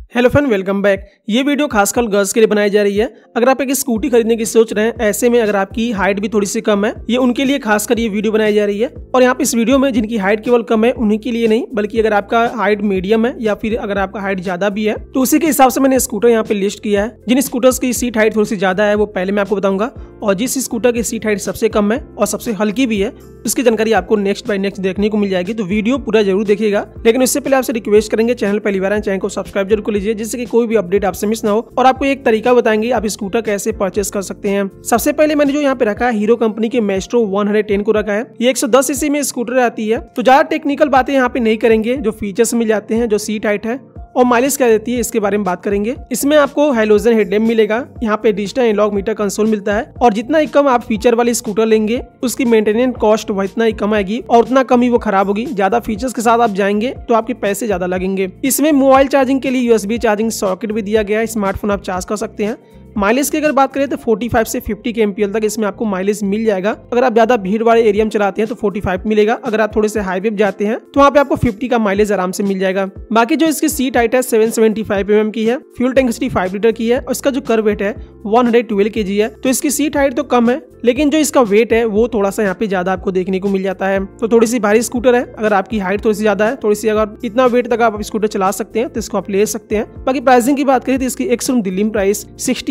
Hello friend, welcome back. ये video खासकर girls के लिए बनाई जा रही है। अगर आप एक स्कूटी खरीदने की सोच रहे हैं, ऐसे में अगर आपकी हाइट भी थोड़ी सी कम है, ये उनके लिए खासकर ये वीडियो बनाई जा रही है। और यहाँ पे इस वीडियो में जिनकी हाइट केवल कम है उन्हीं के लिए नहीं, बल्कि अगर आपका हाइट मीडियम है या फिर अगर आपका हाइट ज्यादा भी है तो उसी के हिसाब से मैंने स्कूटर यहाँ पे लिस्ट किया है। जिन स्कूटर्स की सीट हाइट थोड़ी सी ज्यादा है वो पहले मैं आपको बताऊंगा, और जिस स्कूटर की सीट हाइट सबसे कम है और सबसे हल्की भी है उसकी जानकारी आपको नेक्स्ट बाय नेक्स्ट देखने को मिल जाएगी। तो वीडियो पूरा जरूर देखिएगा, लेकिन उससे पहले आपसे रिक्वेस्ट करेंगे, चैनल पहली बार है चैनल को सब्सक्राइब जरूर कर लीजिए, जिससे कि कोई भी अपडेट आपसे मिस ना हो। और आपको एक तरीका बताएंगे आप स्कूटर कैसे परचेस कर सकते हैं। सबसे पहले मैंने जो यहाँ पे रखा है हीरो कंपनी के मेस्ट्रो 110 को रखा है। ये 110 सीसी में स्कूटर आती है, तो ज्यादा टेक्निकल बातें यहाँ पे नहीं करेंगे। जो फीचर्स मिल जाते हैं, जो सीट हाइट है और माइलेज क्या देती है, इसके बारे में बात करेंगे। इसमें आपको हैलोजन हेडलैम्प मिलेगा, यहाँ पे डिजिटल एनालॉग मीटर कंसोल मिलता है। और जितना ही कम आप फीचर वाली स्कूटर लेंगे उसकी मेंटेनेंस कॉस्ट उतना ही कम आएगी और उतना कम ही वो खराब होगी। ज्यादा फीचर्स के साथ आप जाएंगे तो आपके पैसे ज्यादा लगेंगे। इसमें मोबाइल चार्जिंग के लिए यूएसबी चार्जिंग सॉकेट भी दिया गया है, स्मार्टफोन आप चार्ज कर सकते हैं। माइलेज की अगर बात करें तो 45 से 50 के एमपीएल तक इसमें आपको माइलेज मिल जाएगा। अगर आप ज्यादा भीड़ वाले एरिया में चलाते हैं तो 45 मिलेगा। अगर आप थोड़े से हाईवे पे जाते हैं तो वहाँ पे आपको 50 का माइलेज आराम से मिल जाएगा। बाकी जो इसकी सीट हाइट है 775 mm की है, फ्यूल टैंक कैपेसिटी 5 लीटर की है और इसका जो कर वेट है 112 kg है। तो इसकी सीट हाइट तो कम है, लेकिन जो इसका वेट है वो थोड़ा सा यहाँ पे ज्यादा आपको देखने को मिल जाता है। तो थोड़ी सी भारी स्कूटर है। अगर आपकी हाइट थोड़ी सी ज्यादा है, थोड़ी सी अगर इतना वेट तक आप स्कूटर चला सकते हैं तो इसको आप ले सकते हैं। बाकी प्राइसिंग की बात करें तो इसकी एक्स-शोरूम दिल्ली में प्राइस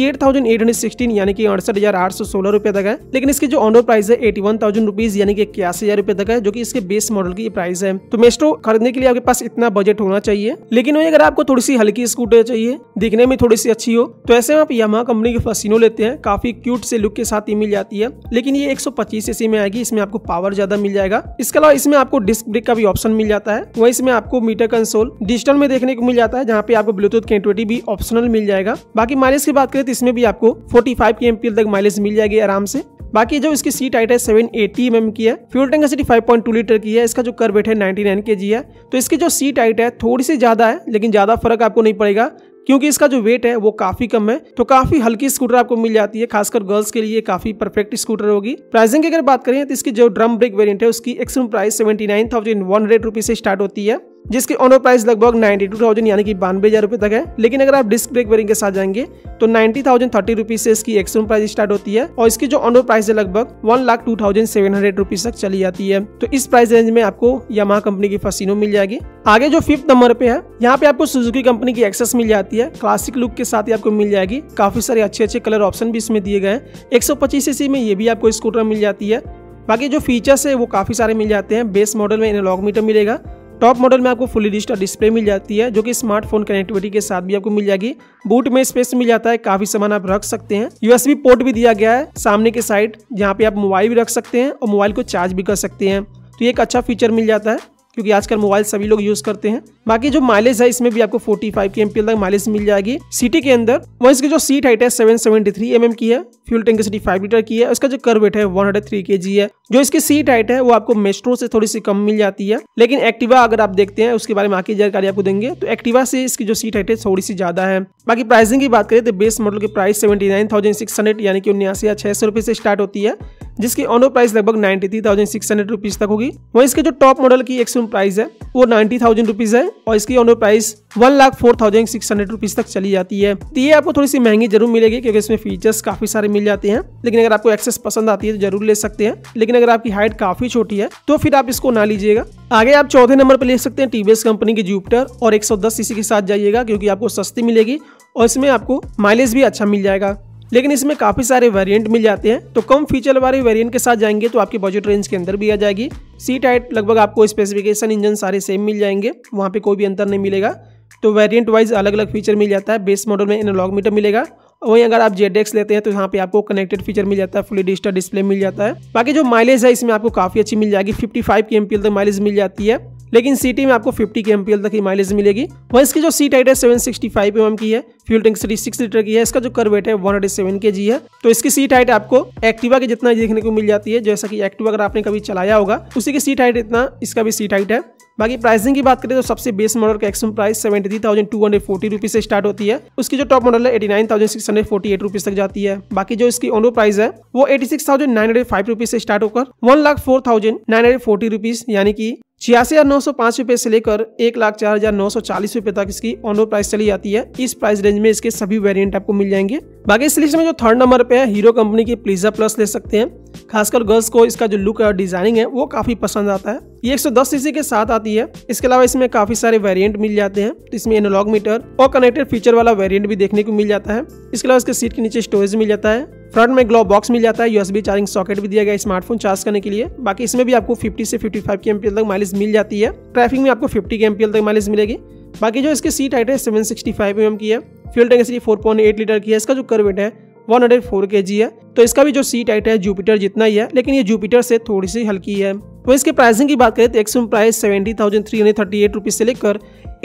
68,816 यानी कि 68,816 रुपए तक है। लेकिन इसकी जो ऑन रोड प्राइस है 81,000 रुपीज यानी कि 81,000 रुपए तक है, जो कि इसके बेस मॉडल की प्राइस है। तो मेस्ट्रो खरीदने के लिए आपके पास इतना बजट होना चाहिए। लेकिन वही अगर आपको थोड़ी सी हल्की स्कूटर चाहिए, दिखने में थोड़ी सी अच्छी हो, तो ऐसे में आप यामाहा कंपनी की फसिनो लेते हैं। काफी क्यूट से लुक के साथ ये मिल जाती है, लेकिन ये 125 सीसी में आएगी। इसमें आपको पावर ज्यादा मिल जाएगा। इसके अलावा इसमें आपको डिस्क ब्रेक का भी ऑप्शन मिल जाता है। वहीं इसमें आपको मीटर कंसोल डिजिटल में देखने को मिल जाता है, जहाँ पे आपको ब्लूटूथ कनेक्टिविटी भी ऑप्शनल मिल जाएगा। बाकी माइलेज की बात करें तो इसमें भी आपको 45 के एमपीएल तक माइलेज मिल जाएगी आराम से। बाकी जो इसकी सीट हाइट है 780 mm की है, फ्यूल टैंक कैपेसिटी 5.2 लीटर की है। इसका जो कर वेट है 99 kg है। तो इसकी जो सीट हाइट है थोड़ी सी ज्यादा है, लेकिन ज्यादा फर्क आपको नहीं पड़ेगा क्योंकि इसका जो वेट है वो काफी कम है। तो काफी हल्की स्कूटर आपको मिल जाती है, खासकर गर्ल्स के लिए काफी परफेक्ट स्कूटर होगी। प्राइसिंग की अगर बात करें तो इसकी जो ड्रम ब्रेक वेरिएंट है उसकी एक्स-शोरूम प्राइस 79,100 रुपीज से स्टार्ट होती है, जिसकी ऑन रोड प्राइस लगभग 92,000 यानी कि 92,000 रुपए तक है। लेकिन अगर आप डिस्क ब्रेक वेरिएंट के साथ जाएंगे तो 90,030 रुपीज से इसकी एक्स-शोरूम प्राइस स्टार्ट होती है और इसकी जो ऑन रोड प्राइस है लगभग 1,02,700 रुपीज तक चली जाती है। तो इस प्राइस रेंज में आपको यामाहा कंपनी की फसिनो मिल जाएगी। आगे जो 5th नंबर पे है, यहाँ पे आपको सुजुकी कंपनी की एक्सेस मिल जाती है। क्लासिक लुक के साथ ही आपको मिल जाएगी। काफी सारे अच्छे कलर ऑप्शन भी इसमें दिए गए हैं। 125 सीसी में ये भी आपको स्कूटर मिल जाती है। बाकी जो फीचर्स है वो काफी सारे मिल जाते हैं। बेस मॉडल में एनालॉग मीटर मिलेगा। टॉप मॉडल में आपको फुली डिजिटल डिस्प्ले मिल जाती है, जो कि स्मार्टफोन कनेक्टिविटी के साथ भी आपको मिल जाएगी। बूट में स्पेस मिल जाता है, काफी सामान आप रख सकते हैं। यूएसबी पोर्ट भी दिया गया है सामने के साइड, जहाँ पे आप मोबाइल भी रख सकते हैं और मोबाइल को चार्ज भी कर सकते हैं। तो ये एक अच्छा फीचर मिल जाता है क्योंकि आजकल मोबाइल सभी लोग यूज करते हैं। बाकी जो माइलेज है इसमें भी आपको 45 के एमपीएल तक माइलेज मिल जाएगी सिटी के अंदर। वहीं इसकी जो सीट हाइट है 773 mm की है, फ्यूल टैंक कैपेसिटी 5 लीटर की है। उसका जो कर वेट है 103 kg है। जो इसकी सीट हाइट है वो आपको मेस्ट्रो से थोड़ी सी कम मिल जाती है। लेकिन एक्टिवा अगर आप देखते हैं उसके बारे में आगे जानकारी आपको देंगे, तो एक्टिवा से इसकी जो सीट हाइट है थोड़ी सी ज्यादा है। बाकी प्राइसिंग की बात करें तो बेस मॉडल की प्राइस 79,600 यानी कि 79,600 रुपए से स्टार्ट होती है, जिसकी ऑन रोड प्राइस लगभग 93,600 रुपीज तक होगी। वहीं इसके जो टॉप मॉडल की एक्स-शोरूम प्राइस है वो 90,000 रुपीज है और इसकी ऑन रोड प्राइस 1,04,600 रुपीज तक चली जाती है। तो ये आपको थोड़ी सी महंगी जरूर मिलेगी क्योंकि इसमें फीचर्स काफी सारे मिल जाते हैं। लेकिन अगर आपको एक्सेस पसंद आती है तो जरूर ले सकते हैं। लेकिन अगर आपकी हाइट काफी छोटी है तो फिर आप इसको ना लीजिएगा। आगे आप चौथे नंबर पर ले सकते हैं टीवीएस कंपनी की जुपिटर और 110 सीसी के साथ जाइएगा, क्योंकि आपको सस्ती मिलेगी और इसमें आपको माइलेज भी अच्छा मिल जाएगा। लेकिन इसमें काफी सारे वेरिएंट मिल जाते हैं, तो कम फीचर वाले वेरिएंट के साथ जाएंगे तो आपके बजट रेंज के अंदर भी आ जाएगी। सीट हाइट लगभग आपको स्पेसिफिकेशन इंजन सारे सेम मिल जाएंगे, वहाँ पे कोई भी अंतर नहीं मिलेगा। तो वेरिएंट वाइज अलग अलग फीचर मिल जाता है। बेस मॉडल में एनालॉग मीटर मिलेगा। वहीं अगर आप ZX लेते हैं तो यहाँ पे आपको कनेक्टेड फीचर मिल जाता है, फुली डिजिटल डिस्प्ले मिल जाता है। बाकी जो माइलेज है इसमें आपको काफी अच्छी मिल जाएगी, 55 के एमपीएल तक माइलेज मिल जाती है। लेकिन सिटी में आपको 50 के एमपीएल तक की माइलेज मिलेगी। वहीं इसकी जो सीट हाइट है 765 mm की है, फ्यूल टैंक कैपेसिटी 6 लीटर की है। इसका जो कर वेट है 107 kg है। तो इसकी सीट हाइट आपको एक्टिवा के जितना देखने को मिल जाती है। जैसा कि एक्टिवा अगर आपने कभी चलाया होगा उसी की सीट हाइट इतना इसका भी सीट हाइट है। बाकी प्राइसिंग की बात करें तो सबसे बेस मॉडल का एक्सट्रीम प्राइस 73,240 रुपीज से स्टार्ट होती है। उसकी जो टॉप मॉडल है 89,648 रुपीज तक जाती है। बाकी जो इसकी ऑन रोड प्राइस है वो 86,905 रुपीज से स्टार्ट होकर 1,04,940 रुपीज यानी कि 86,905 रुपए से लेकर 1,04,940 रुपए तक इसकी ऑन रोड प्राइस चली जाती है। इस प्राइस रेंज में इसके सभी वेरिएंट आपको मिल जाएंगे। बाकी इस लिस्ट में जो थर्ड नंबर पे है हीरो कंपनी की प्लीजर प्लस ले सकते हैं। खासकर गर्ल्स को इसका जो लुक और डिजाइनिंग है वो काफी पसंद आता है। ये 110 सीसी के साथ आती है। इसके अलावा इसमें काफी सारे वेरिएंट मिल जाते हैं। तो इसमें एनालॉग मीटर और कनेक्टेड फीचर वाला वेरिएंट भी देखने को मिल जाता है। इसके अलावा इसके सीट के नीचे स्टोरेज मिल जाता है। फ्रंट में ग्लोव बॉक्स मिल जाता है। यूएसबी चार्जिंग सॉकेट भी दिया गया स्मार्टफोन चार्ज करने के लिए। बाकी इसमें भी आपको 50 से 55 के एमपीएल तक माइलेज मिल जाती है। ट्रैफिक में आपको 50 के एमपीएल तक माइलेज मिलेगी। बाकी जो इसकी सीट हाइट है 765 mm की है। फ्यूल टैंक इसकी 4.8 लीटर की है। इसका जो कर्व वेट है 104 kg है। तो इसका भी जो सीट हाइट है जुपिटर जितना ही है, लेकिन ये जुपिटर से थोड़ी सी हल्की है। तो इसके प्राइसिंग की बात करें तो एक्सट्रीम प्राइस 70,338 रुपीज से लेकर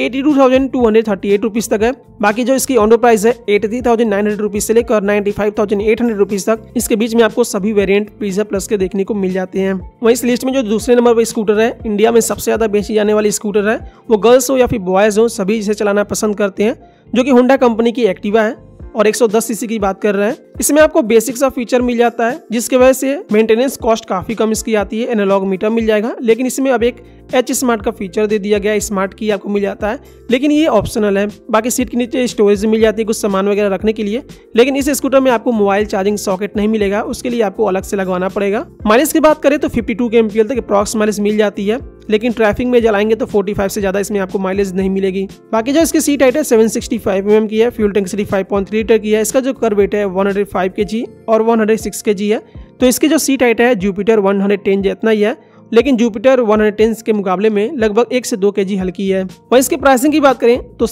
82,238 रुपीज तक है। बाकी जो इसकी ऑन रोड प्राइस है 83,900 रुपीज से लेकर 95,800 रुपीज तक। इसके बीच में आपको सभी वेरिएंट प्लीजर प्लस के देखने को मिल जाते हैं। वहीं इस लिस्ट में जो दूसरे नंबर पर स्कूटर है, इंडिया में सबसे ज्यादा बेची जाने वाली स्कूटर है, वो गर्ल्स हो या फिर बॉयज हो सभी इसे चलाना पसंद करते हैं, जो कि होंडा कंपनी की एक्टिवा है और 110 सीसी की बात कर रहे हैं। इसमें आपको बेसिक सा फीचर मिल जाता है जिसकी वजह से मेंटेनेंस कॉस्ट काफी कम इसकी आती है। एनालॉग मीटर मिल जाएगा, लेकिन इसमें अब एक एच स्मार्ट का फीचर दे दिया गया है। स्मार्ट की आपको मिल जाता है, लेकिन ये ऑप्शनल है। बाकी सीट के नीचे स्टोरेज मिल जाती है कुछ सामान वगैरह रखने के लिए, लेकिन इस स्कूटर में आपको मोबाइल चार्जिंग सॉकेट नहीं मिलेगा, उसके लिए आपको अलग से लगवाना पड़ेगा। माइलेज की बात करें तो 52 के एमपीएल तक अप्रॉक्स माइलेज मिल जाती है, लेकिन ट्रैफिक में जलाएंगे तो 45 से ज्यादा इसमें आपको माइलेज नहीं मिलेगी। बाकी जो इसकी सीट हाइट है 765 mm की है। फ्यूल टैंक 5.3 लीटर की है। इसका जो कर्व वेट है 105 kg और 106 kg है। तो इसकी जो सीट हाइट है जुपिटर 110 जितना ही है, लेकिन जुपिटर 110 के मुकाबले में लगभग 1 से 2 kg हल्की है। वहीं इसकी प्राइसिंग की बात करें तो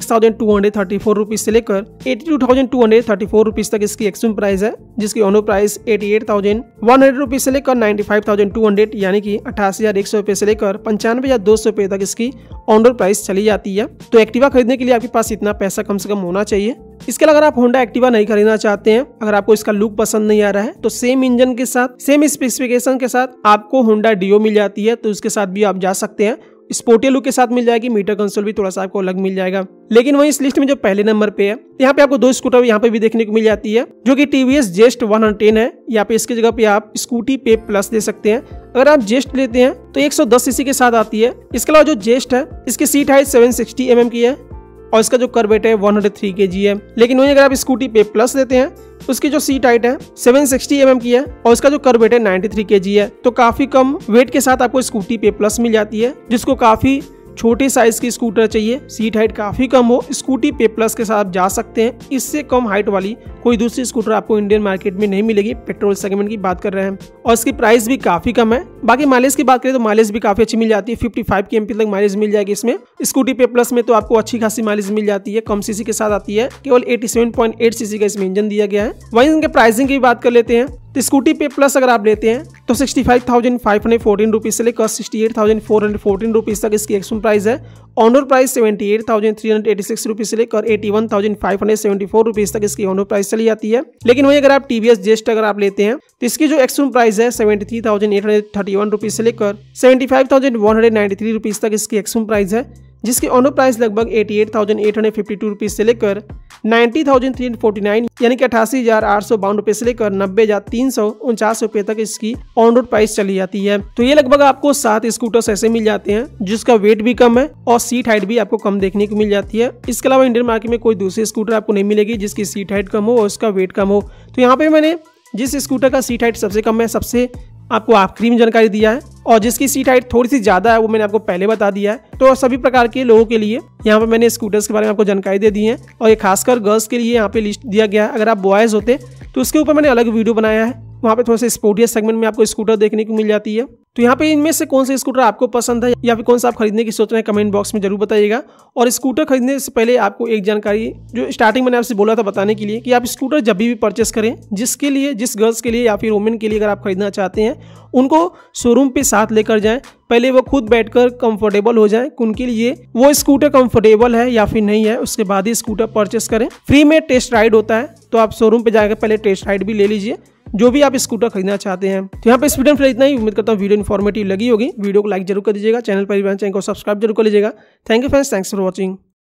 76,234 रुपीज से लेकर 82,234 रुपीज तक इसकी एक्सट्रीम प्राइस है, जिसकी ऑन रोड प्राइस 88,100 रुपीज से लेकर 95,200 यानी कि 88,100 रुपए से लेकर 95,200 रुपए तक इसकी ऑन रोड प्राइस चली जाती है। तो एक्टिवा खरीदने के लिए आपके पास इतना पैसा कम से कम होना चाहिए। इसके अलावा अगर आप होंडा एक्टिवा नहीं खरीदना चाहते हैं, अगर आपको इसका लुक पसंद नहीं आ रहा है, तो सेम इंजन के साथ सेम स्पेसिफिकेशन के साथ आपको होंडा डियो मिल जाती है, तो उसके साथ भी आप जा सकते हैं। स्पोर्टी लुक के साथ मिल जाएगी। मीटर कंसोल भी थोड़ा सा आपको अलग मिल जाएगा। लेकिन वहीं इस लिस्ट में जो पहले नंबर पे है, यहाँ पे आपको दो स्कूटर यहाँ पे भी देखने को मिल जाती है, जो कि टीवीएस जेस्ट 110 है। यहाँ पे इसकी जगह पे आप स्कूटी पे प्लस ले सकते हैं। अगर आप जेस्ट लेते हैं तो 110 सीसी के साथ आती है। इसके अलावा जो जेस्ट है इसकी सीट हाइट 760 mm की है और इसका जो कर्व वेट है 103 kg है। लेकिन वहीं अगर आप स्कूटी पे प्लस लेते हैं उसकी जो सीट हाइट है 760 mm की है और इसका जो कर्व वेट है 93 kg है। तो काफी कम वेट के साथ आपको स्कूटी पे प्लस मिल जाती है। जिसको काफी छोटे साइज की स्कूटर चाहिए, सीट हाइट काफी कम हो, स्कूटी पे प्लस के साथ जा सकते हैं। इससे कम हाइट वाली कोई दूसरी स्कूटर आपको इंडियन मार्केट में नहीं मिलेगी। पेट्रोल सेगमेंट की बात कर रहे हैं और इसकी प्राइस भी काफी कम है। बाकी माइलेज की बात करें तो माइलेज भी काफी अच्छी मिल जाती है। 55 के एमपी तक माइलेज मिल जाएगी इसमें। स्कूटी पे प्लस में तो आपको अच्छी खासी माइलेज मिल जाती है। कम सीसी के साथ आती है, केवल 87.8 सीसी का इसमें इंजन दिया गया है। वहीं इनके प्राइसिंग की बात कर लेते हैं तो स्कूटी पे प्लस अगर आप लेते हैं तो 65,514 रुपीज से लेकर 68,414 रुपीज तक इसकी एक्सट्रीम प्राइस है। ऑन रोड प्राइस 78,386 रुपीज से लेकर 81,574 रुपीज तक इसकी ऑन रोड प्राइस चली जाती है। लेकिन वही अगर आप टीवीएस जेस्ट अगर आप लेते हैं तो इसकी जो एक्सट्रीम प्राइस है 73,831 रुपीज से लेकर 75,193 रुपीज तक इसकी एक्सट्रीम प्राइस है, जिसकी ऑन रोड प्राइस लगभग 88,852 रुपीज से लेकर 90,349 यानी कि 88,852 रुपए से लेकर 90,349 रुपए तक इसकी ऑन रोड प्राइस चली जाती है। तो ये लगभग आपको 7 स्कूटर्स ऐसे मिल जाते हैं जिसका वेट भी कम है और सीट हाइट भी आपको कम देखने को मिल जाती है। इसके अलावा इंडियन मार्केट में कोई दूसरी स्कूटर आपको नहीं मिलेगी जिसकी सीट हाइट कम हो और उसका वेट कम हो। तो यहाँ पे मैंने जिस स्कूटर का सीट हाइट सबसे कम है सबसे आपको आखिरी में जानकारी दिया है, और जिसकी सीट हाइट थोड़ी सी ज्यादा है वो मैंने आपको पहले बता दिया है। तो सभी प्रकार के लोगों के लिए यहाँ पे मैंने स्कूटर्स के बारे में आपको जानकारी दे दी है, और ये खासकर गर्ल्स के लिए यहाँ पे लिस्ट दिया गया है। अगर आप बॉयज होते तो उसके ऊपर मैंने अलग वीडियो बनाया है, वहाँ पे थोड़ा सा स्पोर्टियस सेगमेंट में आपको स्कूटर देखने को मिल जाती है। तो यहाँ पे इनमें से कौन सा स्कूटर आपको पसंद है या फिर कौन सा आप खरीदने की सोच रहे हैं, कमेंट बॉक्स में जरूर बताइएगा। और स्कूटर खरीदने से पहले आपको एक जानकारी जो स्टार्टिंग मैंने आपसे बोला था बताने के लिए, कि आप स्कूटर जब भी परचेस करें, जिसके लिए जिस गर्ल्स के लिए या फिर वुमेन के लिए अगर आप खरीदना चाहते हैं, उनको शोरूम पे साथ लेकर जाएं। पहले वो खुद बैठकर कंफर्टेबल हो जाएं उनके लिए वो स्कूटर कंफर्टेबल है या फिर नहीं है, उसके बाद ही स्कूटर परचेस करें। फ्री में टेस्ट राइड होता है, तो आप शोरूम पे जाकर पहले टेस्ट राइड भी ले लीजिए। जो भी आप स्कूटर खरीदना चाहते हैं। तो यहाँ पे इस वीडियो में इतना ही। उम्मीद करता हूँ वीडियो इन्फॉर्मेटिव लगी होगी। वीडियो को लाइक जरूर कर दीजिएगा, चैनल पर चैनल को सब्सक्राइब जरूर कर लीजिएगा। Thank you friends, thanks for watching.